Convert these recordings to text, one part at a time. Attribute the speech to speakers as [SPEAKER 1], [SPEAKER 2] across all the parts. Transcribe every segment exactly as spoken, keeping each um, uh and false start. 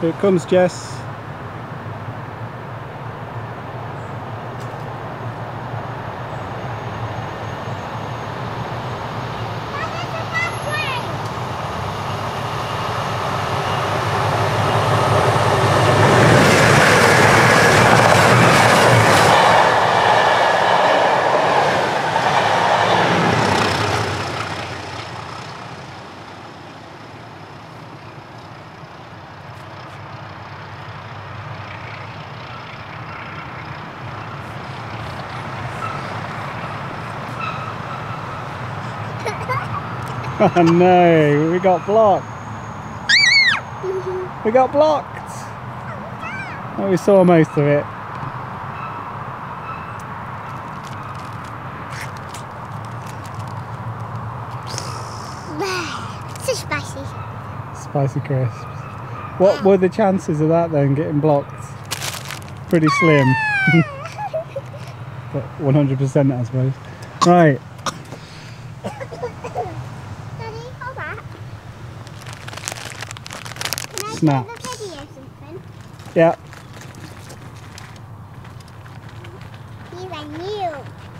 [SPEAKER 1] Here it comes, Jess. Oh no, we got blocked. We got blocked. Oh, we saw most of it.
[SPEAKER 2] So spicy.
[SPEAKER 1] Spicy crisps. What were the chances of that then getting blocked? Pretty slim. But one hundred percent I suppose. Right. Snaps. Yeah.
[SPEAKER 2] These are new.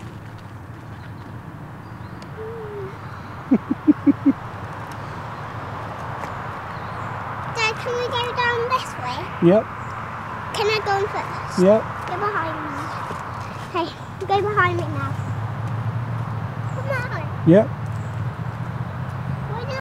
[SPEAKER 2] Dad, can we go down this way?
[SPEAKER 1] Yep.
[SPEAKER 2] Can I go in first?
[SPEAKER 1] Yep.
[SPEAKER 2] Go behind me. Hey, go behind me now. Come on.
[SPEAKER 1] Yep.